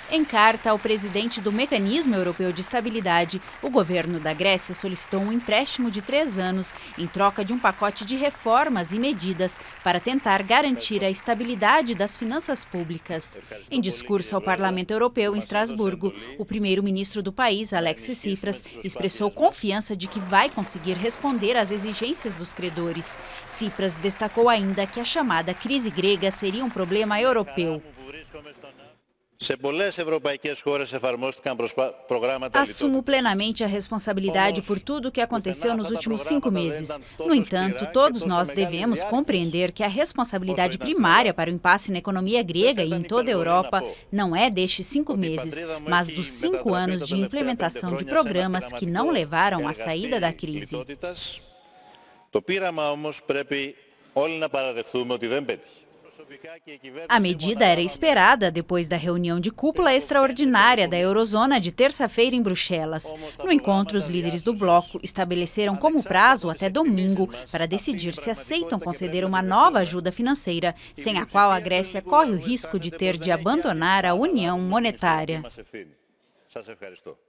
Em carta ao presidente do Mecanismo Europeu de Estabilidade, o governo da Grécia solicitou um empréstimo de 3 anos em troca de um pacote de reformas e medidas para tentar garantir a estabilidade das finanças públicas. Em discurso ao Parlamento Europeu em Estrasburgo, o primeiro-ministro do país, Alexis Tsipras, expressou confiança de que vai conseguir responder às exigências dos credores. Tsipras destacou ainda que a chamada crise grega seria um problema europeu. Assumo plenamente a responsabilidade por tudo o que aconteceu nos últimos 5 meses. No entanto, todos nós devemos compreender que a responsabilidade primária para o impasse na economia grega e em toda a Europa não é destes 5 meses, mas dos 5 anos de implementação de programas que não levaram à saída da crise. A medida era esperada depois da reunião de cúpula extraordinária da Eurozona de terça-feira em Bruxelas. No encontro, os líderes do bloco estabeleceram como prazo até domingo para decidir se aceitam conceder uma nova ajuda financeira, sem a qual a Grécia corre o risco de ter de abandonar a União Monetária.